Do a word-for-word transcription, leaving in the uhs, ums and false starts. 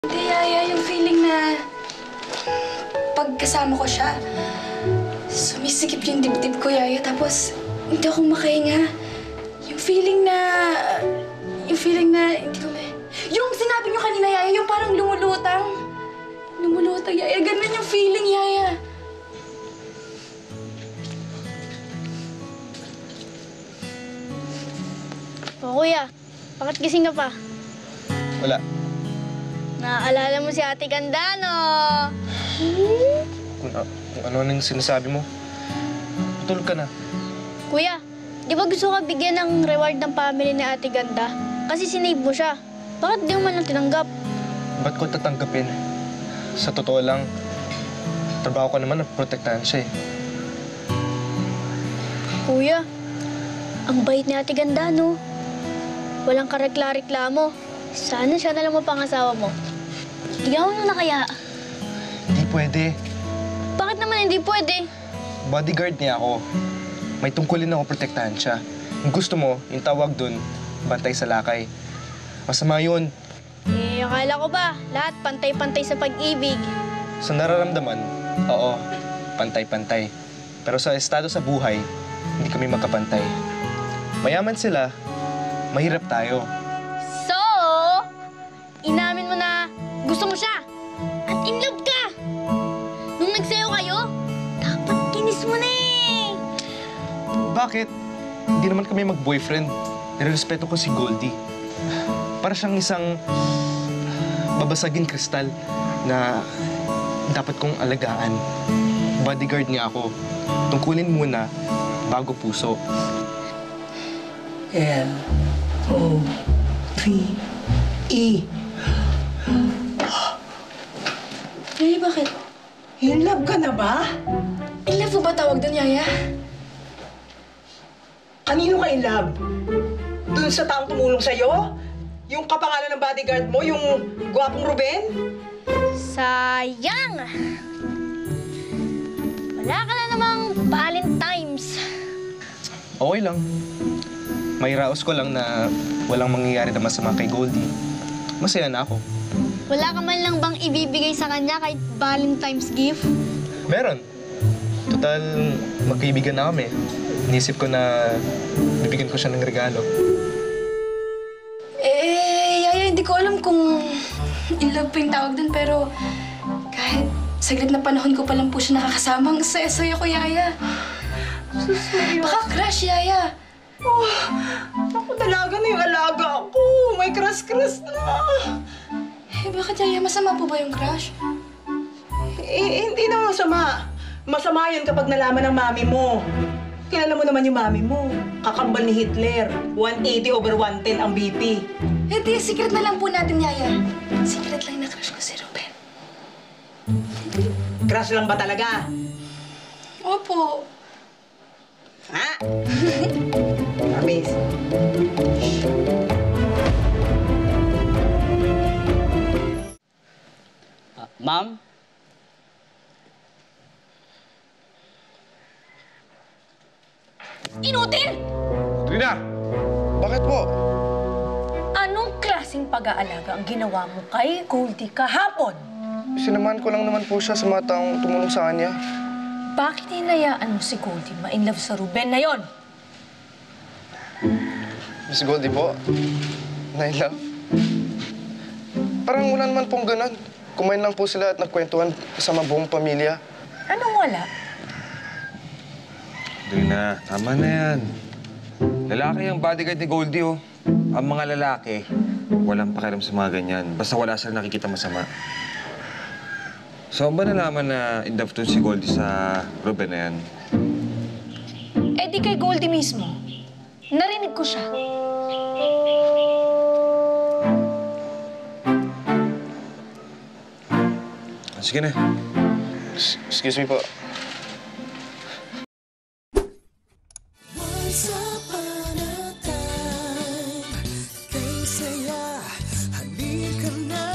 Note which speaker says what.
Speaker 1: Hindi, Yaya, yung feeling na pagkasama ko siya, sumisikip yung dibdib ko, Yaya, tapos hindi ako makahinga. Yung feeling na... Yung feeling na... Hindi ko may... Yung sinabi niyo kanina, Yaya, yung parang lumulutang. Lumulutang, Yaya. Ganun yung feeling, Yaya.
Speaker 2: O, kuya, bakit gising ka pa?
Speaker 3: Wala.
Speaker 2: Naaalala mo si Ate Ganda, no?
Speaker 3: Kung, uh, kung ano nang sinasabi mo, tutulog ka na.
Speaker 2: Kuya, di ba gusto ka bigyan ng reward ng family ni Ate Ganda? Kasi sinave mo siya. Bakit di mo man lang tinanggap?
Speaker 3: Ba't ko tatanggapin? Sa totoo lang, trabaho ko naman na protektahan siya eh.
Speaker 2: Kuya, ang bait ni Ate Ganda, no? Walang karekla-reklamo. Sana siya na lang mapangasawa mo. Bigyan mo na kaya.
Speaker 3: Hindi pwede.
Speaker 2: Bakit naman hindi pwede?
Speaker 3: Bodyguard niya ako. May tungkulin ako protektahan siya. Kung gusto mo, yung tawag dun, bantay sa lakay. Masama yun.
Speaker 2: Eh, akala ko ba, lahat pantay-pantay sa pag-ibig.
Speaker 3: Sa nararamdaman, oo, pantay-pantay. Pero sa estado sa buhay, hindi kami magkapantay. Mayaman sila, mahirap tayo.
Speaker 2: So, inamin mo na gusto mo siya at in love ka. Nung nagsayo kayo, dapat kinis mo na eh.
Speaker 3: Bakit? Hindi naman kami mag-boyfriend. Nirespeto ko si Goldie. Para siyang isang babasaging kristal na dapat kong alagaan. Bodyguard niya ako. Tungkulin muna bago puso.
Speaker 4: L O V E.
Speaker 1: Yaya, bakit?
Speaker 4: In love ka na ba?
Speaker 1: In love po ba tawag doon, Yaya?
Speaker 4: Kanino ka in love? Doon sa taong tumulong sa'yo? Yung kapangalan ng bodyguard mo, yung gwapong Ruben?
Speaker 2: Sayang! Wala ka na namang Valentine's.
Speaker 3: Okay lang. May raos ko lang na walang mangyayari na masama kay Goldie. Masaya na ako.
Speaker 2: Wala ka man lang bang ibibigay sa kanya kahit Valentine's gift?
Speaker 3: Meron. Total, magkaibigan na kami. Inisip ko na bibigyan ko siya ng regalo.
Speaker 1: Eh, Yaya, hindi ko alam kung in love po yung tawag doon, pero kahit saglit na panahon ko pa lang po siya nakakasama, ang saya-saya ko, Yaya.
Speaker 4: Susuyo.
Speaker 1: Baka crush, Yaya.
Speaker 4: Oh, ako dalaga na yung alaga ko. May crush-crush na.
Speaker 1: Eh, bakit, Yaya? Masama po ba yung crush?
Speaker 4: Eh, hindi na masama. Masama yun kapag nalaman ng mami mo. Kilala mo naman yung mami mo. Kakambal ni Hitler. one eighty over one ten ang B P.
Speaker 1: Eh, di, secret na lang po natin, Yaya. Secret lang na crush ko si Ruben.
Speaker 4: Crush lang ba talaga?
Speaker 1: Opo.
Speaker 4: Ha? Amis.
Speaker 5: Uh, Ma'am?
Speaker 6: Inutil!
Speaker 3: Rina! Bakit po?
Speaker 6: Anong klaseng pag-aalaga ang ginawa mo kay Goldie kahapon?
Speaker 3: Sinamahan ko lang naman po siya sa mga taong tumulong sa kanya.
Speaker 6: Bakit hinayaan mo si Goldie ma-inlove sa Ruben na yon?
Speaker 3: Miss Goldie po, na in love. Parang wala naman pong ganun. Kumain lang po sila at nagkwentuhan kasama buong pamilya.
Speaker 6: Anong wala?
Speaker 7: Rina, tama na yan. Lalaki ang bodyguard ni Goldie, oh. Ang mga lalaki, walang pakialam sa mga ganyan. Basta wala silang nakikita masama. So, ba nalaman na in love to si Goldie sa Ruben na yan?
Speaker 6: Eh di kay Goldie mismo. Narinig ko siya.
Speaker 7: Sige na.
Speaker 3: S- Excuse me po.
Speaker 8: Once upon a time, kay saya, halika na.